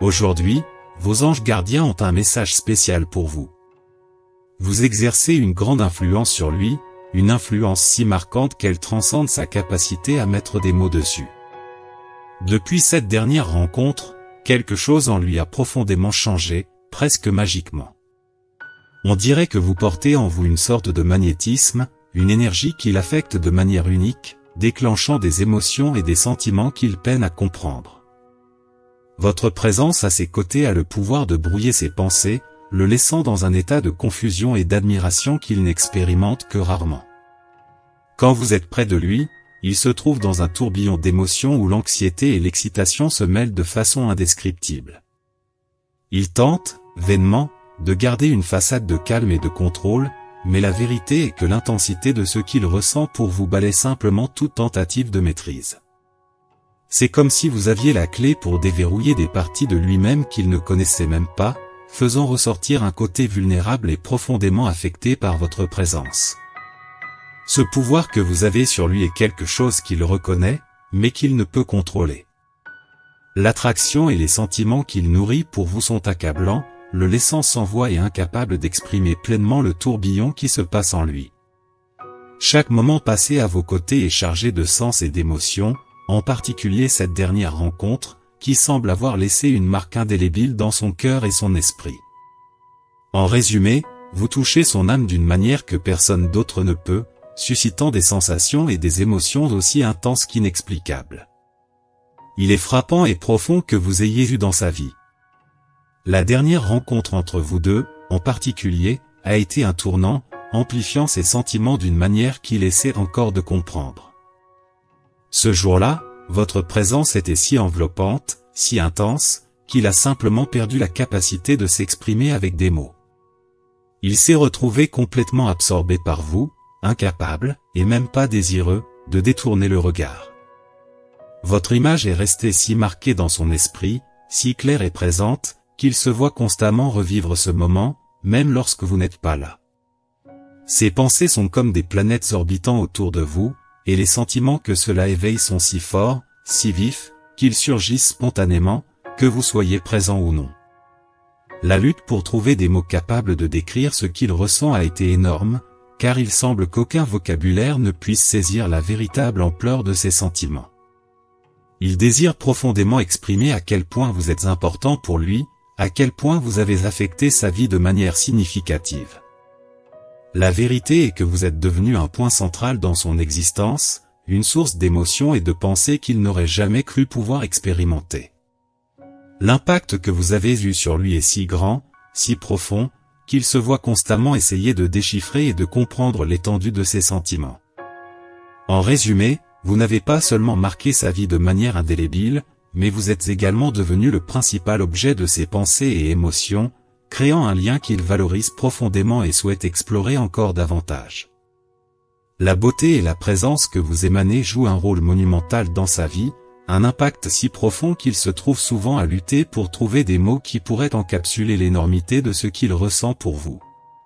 Aujourd'hui, vos anges gardiens ont un message spécial pour vous. Vous exercez une grande influence sur lui, une influence si marquante qu'elle transcende sa capacité à mettre des mots dessus. Depuis cette dernière rencontre, quelque chose en lui a profondément changé, presque magiquement. On dirait que vous portez en vous une sorte de magnétisme, une énergie qui l'affecte de manière unique, déclenchant des émotions et des sentiments qu'il peine à comprendre. Votre présence à ses côtés a le pouvoir de brouiller ses pensées, le laissant dans un état de confusion et d'admiration qu'il n'expérimente que rarement. Quand vous êtes près de lui, il se trouve dans un tourbillon d'émotions où l'anxiété et l'excitation se mêlent de façon indescriptible. Il tente, vainement, de garder une façade de calme et de contrôle, mais la vérité est que l'intensité de ce qu'il ressent pour vous balaie simplement toute tentative de maîtrise. C'est comme si vous aviez la clé pour déverrouiller des parties de lui-même qu'il ne connaissait même pas, faisant ressortir un côté vulnérable et profondément affecté par votre présence. Ce pouvoir que vous avez sur lui est quelque chose qu'il reconnaît, mais qu'il ne peut contrôler. L'attraction et les sentiments qu'il nourrit pour vous sont accablants, le laissant sans voix et incapable d'exprimer pleinement le tourbillon qui se passe en lui. Chaque moment passé à vos côtés est chargé de sens et d'émotions, en particulier cette dernière rencontre, qui semble avoir laissé une marque indélébile dans son cœur et son esprit. En résumé, vous touchez son âme d'une manière que personne d'autre ne peut, suscitant des sensations et des émotions aussi intenses qu'inexplicables. Il est frappant et profond que vous ayez vu dans sa vie. La dernière rencontre entre vous deux, en particulier, a été un tournant, amplifiant ses sentiments d'une manière qu'il essaie encore de comprendre. Ce jour-là, votre présence était si enveloppante, si intense, qu'il a simplement perdu la capacité de s'exprimer avec des mots. Il s'est retrouvé complètement absorbé par vous, incapable, et même pas désireux, de détourner le regard. Votre image est restée si marquée dans son esprit, si claire et présente, qu'il se voit constamment revivre ce moment, même lorsque vous n'êtes pas là. Ses pensées sont comme des planètes orbitant autour de vous, et les sentiments que cela éveille sont si forts, si vifs, qu'ils surgissent spontanément, que vous soyez présent ou non. La lutte pour trouver des mots capables de décrire ce qu'il ressent a été énorme, car il semble qu'aucun vocabulaire ne puisse saisir la véritable ampleur de ses sentiments. Il désire profondément exprimer à quel point vous êtes important pour lui, à quel point vous avez affecté sa vie de manière significative. La vérité est que vous êtes devenu un point central dans son existence, une source d'émotions et de pensées qu'il n'aurait jamais cru pouvoir expérimenter. L'impact que vous avez eu sur lui est si grand, si profond, qu'il se voit constamment essayer de déchiffrer et de comprendre l'étendue de ses sentiments. En résumé, vous n'avez pas seulement marqué sa vie de manière indélébile, mais vous êtes également devenu le principal objet de ses pensées et émotions, créant un lien qu'il valorise profondément et souhaite explorer encore davantage. La beauté et la présence que vous émanez jouent un rôle monumental dans sa vie, un impact si profond qu'il se trouve souvent à lutter pour trouver des mots qui pourraient encapsuler l'énormité de ce qu'il ressent pour vous.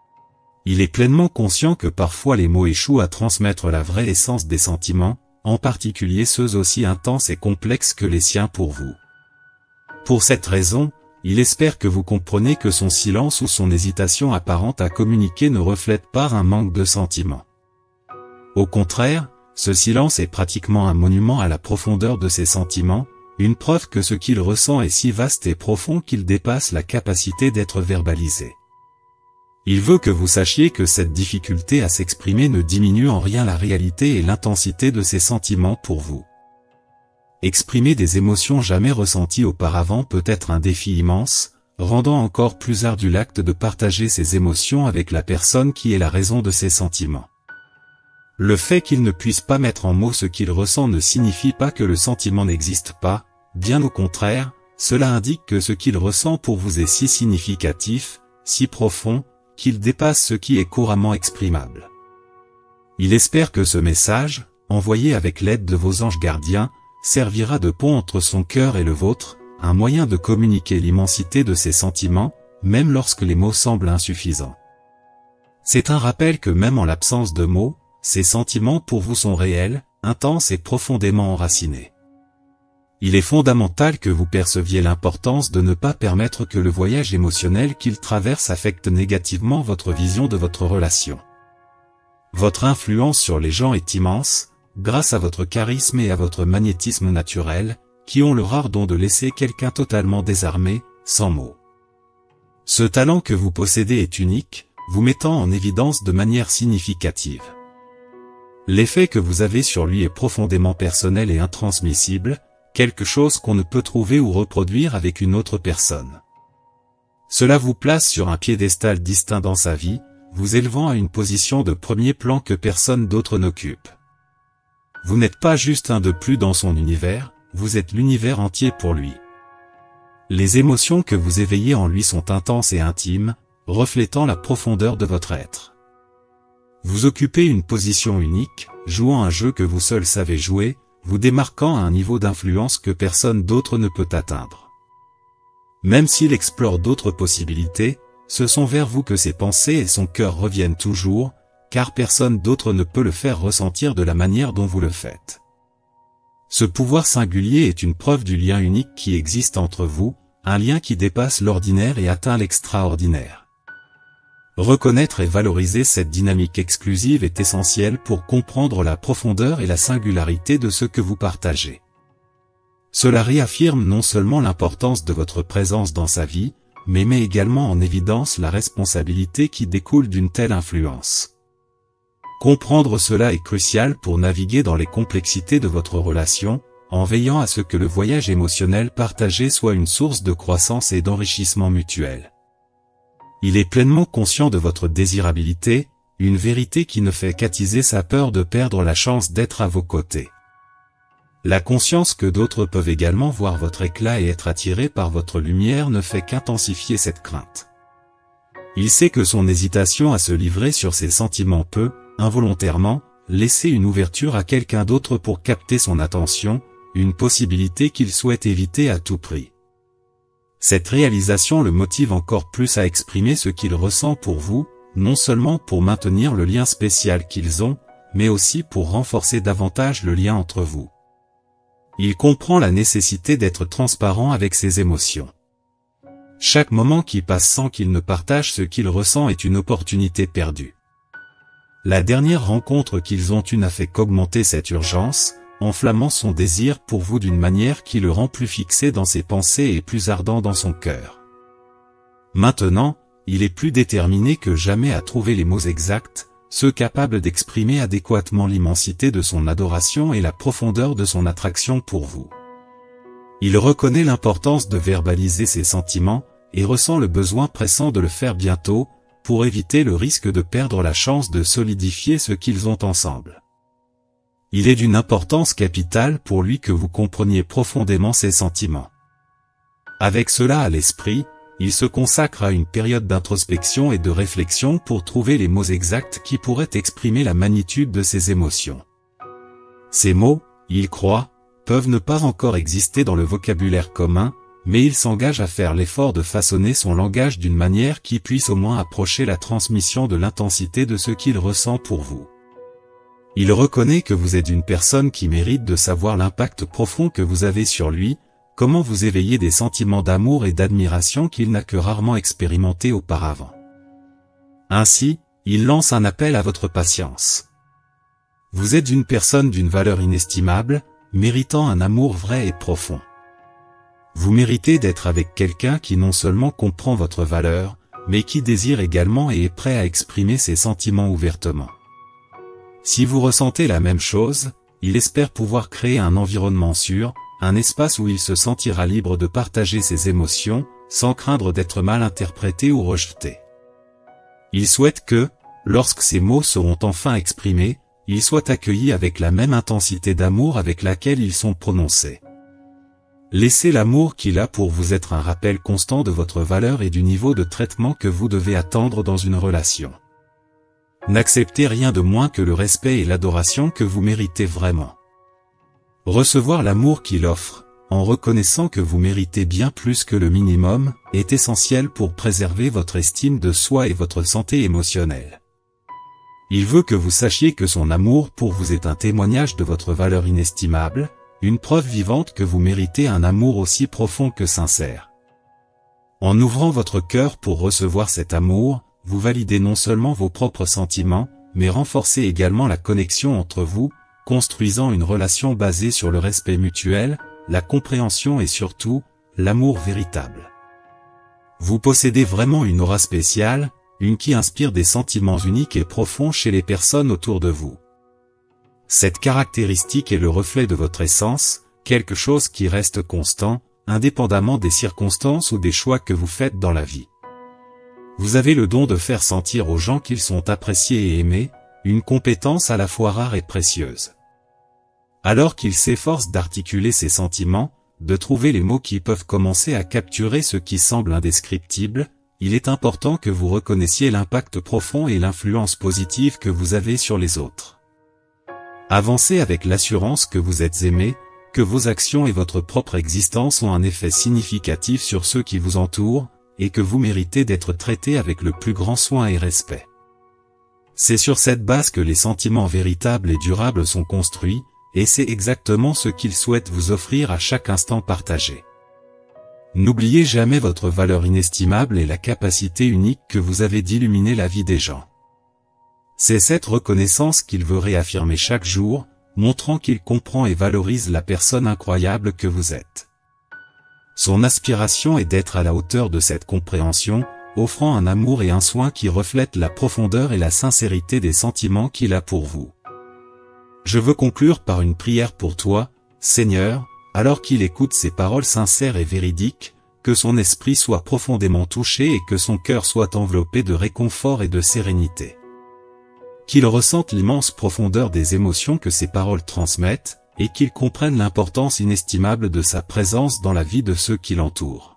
Il est pleinement conscient que parfois les mots échouent à transmettre la vraie essence des sentiments, en particulier ceux aussi intenses et complexes que les siens pour vous. Pour cette raison, il espère que vous comprenez que son silence ou son hésitation apparente à communiquer ne reflète pas un manque de sentiments. Au contraire, ce silence est pratiquement un monument à la profondeur de ses sentiments, une preuve que ce qu'il ressent est si vaste et profond qu'il dépasse la capacité d'être verbalisé. Il veut que vous sachiez que cette difficulté à s'exprimer ne diminue en rien la réalité et l'intensité de ses sentiments pour vous. Exprimer des émotions jamais ressenties auparavant peut être un défi immense, rendant encore plus ardu l'acte de partager ses émotions avec la personne qui est la raison de ses sentiments. Le fait qu'il ne puisse pas mettre en mots ce qu'il ressent ne signifie pas que le sentiment n'existe pas, bien au contraire, cela indique que ce qu'il ressent pour vous est si significatif, si profond, qu'il dépasse ce qui est couramment exprimable. Il espère que ce message, envoyé avec l'aide de vos anges gardiens, servira de pont entre son cœur et le vôtre, un moyen de communiquer l'immensité de ses sentiments, même lorsque les mots semblent insuffisants. C'est un rappel que même en l'absence de mots, ses sentiments pour vous sont réels, intenses et profondément enracinés. Il est fondamental que vous perceviez l'importance de ne pas permettre que le voyage émotionnel qu'il traverse affecte négativement votre vision de votre relation. Votre influence sur les gens est immense, grâce à votre charisme et à votre magnétisme naturel, qui ont le rare don de laisser quelqu'un totalement désarmé, sans mots. Ce talent que vous possédez est unique, vous mettant en évidence de manière significative. L'effet que vous avez sur lui est profondément personnel et intransmissible, quelque chose qu'on ne peut trouver ou reproduire avec une autre personne. Cela vous place sur un piédestal distinct dans sa vie, vous élevant à une position de premier plan que personne d'autre n'occupe. Vous n'êtes pas juste un de plus dans son univers, vous êtes l'univers entier pour lui. Les émotions que vous éveillez en lui sont intenses et intimes, reflétant la profondeur de votre être. Vous occupez une position unique, jouant un jeu que vous seul savez jouer, vous démarquant à un niveau d'influence que personne d'autre ne peut atteindre. Même s'il explore d'autres possibilités, ce sont vers vous que ses pensées et son cœur reviennent toujours, car personne d'autre ne peut le faire ressentir de la manière dont vous le faites. Ce pouvoir singulier est une preuve du lien unique qui existe entre vous, un lien qui dépasse l'ordinaire et atteint l'extraordinaire. Reconnaître et valoriser cette dynamique exclusive est essentiel pour comprendre la profondeur et la singularité de ce que vous partagez. Cela réaffirme non seulement l'importance de votre présence dans sa vie, mais met également en évidence la responsabilité qui découle d'une telle influence. Comprendre cela est crucial pour naviguer dans les complexités de votre relation, en veillant à ce que le voyage émotionnel partagé soit une source de croissance et d'enrichissement mutuel. Il est pleinement conscient de votre désirabilité, une vérité qui ne fait qu'attiser sa peur de perdre la chance d'être à vos côtés. La conscience que d'autres peuvent également voir votre éclat et être attirés par votre lumière ne fait qu'intensifier cette crainte. Il sait que son hésitation à se livrer sur ses sentiments peut, involontairement, laisser une ouverture à quelqu'un d'autre pour capter son attention, une possibilité qu'il souhaite éviter à tout prix. Cette réalisation le motive encore plus à exprimer ce qu'il ressent pour vous, non seulement pour maintenir le lien spécial qu'ils ont, mais aussi pour renforcer davantage le lien entre vous. Il comprend la nécessité d'être transparent avec ses émotions. Chaque moment qui passe sans qu'il ne partage ce qu'il ressent est une opportunité perdue. La dernière rencontre qu'ils ont eue n'a fait qu'augmenter cette urgence, enflammant son désir pour vous d'une manière qui le rend plus fixé dans ses pensées et plus ardent dans son cœur. Maintenant, il est plus déterminé que jamais à trouver les mots exacts, ceux capables d'exprimer adéquatement l'immensité de son adoration et la profondeur de son attraction pour vous. Il reconnaît l'importance de verbaliser ses sentiments, et ressent le besoin pressant de le faire bientôt, pour éviter le risque de perdre la chance de solidifier ce qu'ils ont ensemble. Il est d'une importance capitale pour lui que vous compreniez profondément ses sentiments. Avec cela à l'esprit, il se consacre à une période d'introspection et de réflexion pour trouver les mots exacts qui pourraient exprimer la magnitude de ses émotions. Ces mots, il croit, peuvent ne pas encore exister dans le vocabulaire commun, mais il s'engage à faire l'effort de façonner son langage d'une manière qui puisse au moins approcher la transmission de l'intensité de ce qu'il ressent pour vous. Il reconnaît que vous êtes une personne qui mérite de savoir l'impact profond que vous avez sur lui, comment vous éveillez des sentiments d'amour et d'admiration qu'il n'a que rarement expérimentés auparavant. Ainsi, il lance un appel à votre patience. Vous êtes une personne d'une valeur inestimable, méritant un amour vrai et profond. Vous méritez d'être avec quelqu'un qui non seulement comprend votre valeur, mais qui désire également et est prêt à exprimer ses sentiments ouvertement. Si vous ressentez la même chose, il espère pouvoir créer un environnement sûr, un espace où il se sentira libre de partager ses émotions, sans craindre d'être mal interprété ou rejeté. Il souhaite que, lorsque ces mots seront enfin exprimés, ils soient accueillis avec la même intensité d'amour avec laquelle ils sont prononcés. Laissez l'amour qu'il a pour vous être un rappel constant de votre valeur et du niveau de traitement que vous devez attendre dans une relation. N'acceptez rien de moins que le respect et l'adoration que vous méritez vraiment. Recevoir l'amour qu'il offre, en reconnaissant que vous méritez bien plus que le minimum, est essentiel pour préserver votre estime de soi et votre santé émotionnelle. Il veut que vous sachiez que son amour pour vous est un témoignage de votre valeur inestimable, une preuve vivante que vous méritez un amour aussi profond que sincère. En ouvrant votre cœur pour recevoir cet amour, vous validez non seulement vos propres sentiments, mais renforcez également la connexion entre vous, construisant une relation basée sur le respect mutuel, la compréhension et surtout, l'amour véritable. Vous possédez vraiment une aura spéciale, une qui inspire des sentiments uniques et profonds chez les personnes autour de vous. Cette caractéristique est le reflet de votre essence, quelque chose qui reste constant, indépendamment des circonstances ou des choix que vous faites dans la vie. Vous avez le don de faire sentir aux gens qu'ils sont appréciés et aimés, une compétence à la fois rare et précieuse. Alors qu'ils s'efforcent d'articuler ces sentiments, de trouver les mots qui peuvent commencer à capturer ce qui semble indescriptible, il est important que vous reconnaissiez l'impact profond et l'influence positive que vous avez sur les autres. Avancez avec l'assurance que vous êtes aimé, que vos actions et votre propre existence ont un effet significatif sur ceux qui vous entourent, et que vous méritez d'être traité avec le plus grand soin et respect. C'est sur cette base que les sentiments véritables et durables sont construits, et c'est exactement ce qu'ils souhaitent vous offrir à chaque instant partagé. N'oubliez jamais votre valeur inestimable et la capacité unique que vous avez d'illuminer la vie des gens. C'est cette reconnaissance qu'il veut réaffirmer chaque jour, montrant qu'il comprend et valorise la personne incroyable que vous êtes. Son aspiration est d'être à la hauteur de cette compréhension, offrant un amour et un soin qui reflètent la profondeur et la sincérité des sentiments qu'il a pour vous. Je veux conclure par une prière pour toi, Seigneur, alors qu'il écoute ces paroles sincères et véridiques, que son esprit soit profondément touché et que son cœur soit enveloppé de réconfort et de sérénité. Qu'il ressente l'immense profondeur des émotions que ces paroles transmettent, et qu'il comprenne l'importance inestimable de sa présence dans la vie de ceux qui l'entourent.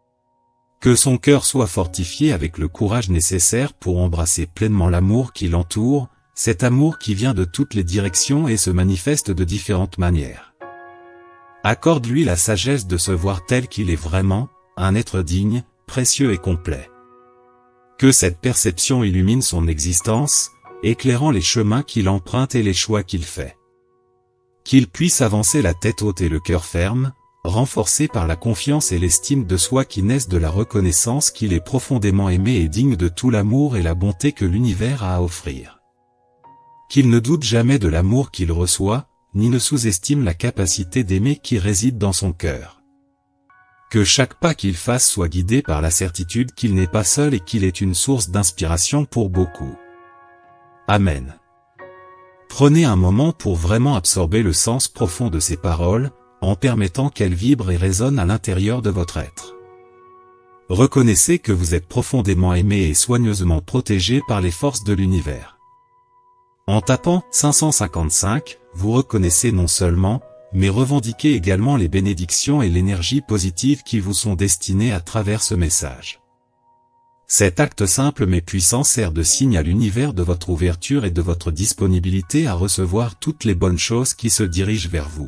Que son cœur soit fortifié avec le courage nécessaire pour embrasser pleinement l'amour qui l'entoure, cet amour qui vient de toutes les directions et se manifeste de différentes manières. Accorde-lui la sagesse de se voir tel qu'il est vraiment, un être digne, précieux et complet. Que cette perception illumine son existence, éclairant les chemins qu'il emprunte et les choix qu'il fait. Qu'il puisse avancer la tête haute et le cœur ferme, renforcé par la confiance et l'estime de soi qui naissent de la reconnaissance qu'il est profondément aimé et digne de tout l'amour et la bonté que l'univers a à offrir. Qu'il ne doute jamais de l'amour qu'il reçoit, ni ne sous-estime la capacité d'aimer qui réside dans son cœur. Que chaque pas qu'il fasse soit guidé par la certitude qu'il n'est pas seul et qu'il est une source d'inspiration pour beaucoup. Amen. Prenez un moment pour vraiment absorber le sens profond de ces paroles, en permettant qu'elles vibrent et résonnent à l'intérieur de votre être. Reconnaissez que vous êtes profondément aimé et soigneusement protégé par les forces de l'univers. En tapant 555, vous reconnaissez non seulement, mais revendiquez également les bénédictions et l'énergie positive qui vous sont destinées à travers ce message. Cet acte simple mais puissant sert de signe à l'univers de votre ouverture et de votre disponibilité à recevoir toutes les bonnes choses qui se dirigent vers vous.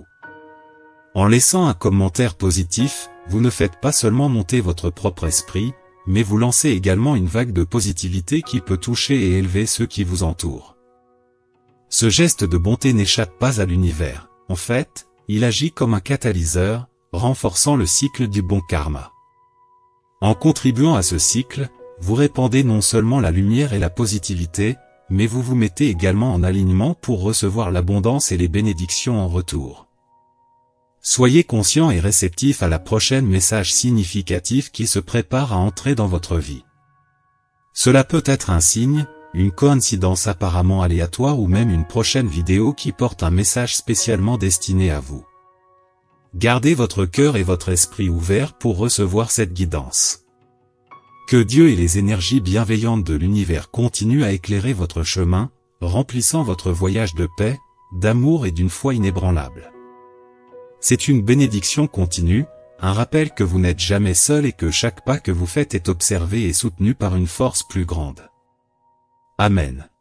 En laissant un commentaire positif, vous ne faites pas seulement monter votre propre esprit, mais vous lancez également une vague de positivité qui peut toucher et élever ceux qui vous entourent. Ce geste de bonté n'échappe pas à l'univers, en fait, il agit comme un catalyseur, renforçant le cycle du bon karma. En contribuant à ce cycle, vous répandez non seulement la lumière et la positivité, mais vous vous mettez également en alignement pour recevoir l'abondance et les bénédictions en retour. Soyez conscient et réceptif à la prochaine message significatif qui se prépare à entrer dans votre vie. Cela peut être un signe, une coïncidence apparemment aléatoire ou même une prochaine vidéo qui porte un message spécialement destiné à vous. Gardez votre cœur et votre esprit ouverts pour recevoir cette guidance. Que Dieu et les énergies bienveillantes de l'univers continuent à éclairer votre chemin, remplissant votre voyage de paix, d'amour et d'une foi inébranlable. C'est une bénédiction continue, un rappel que vous n'êtes jamais seul et que chaque pas que vous faites est observé et soutenu par une force plus grande. Amen.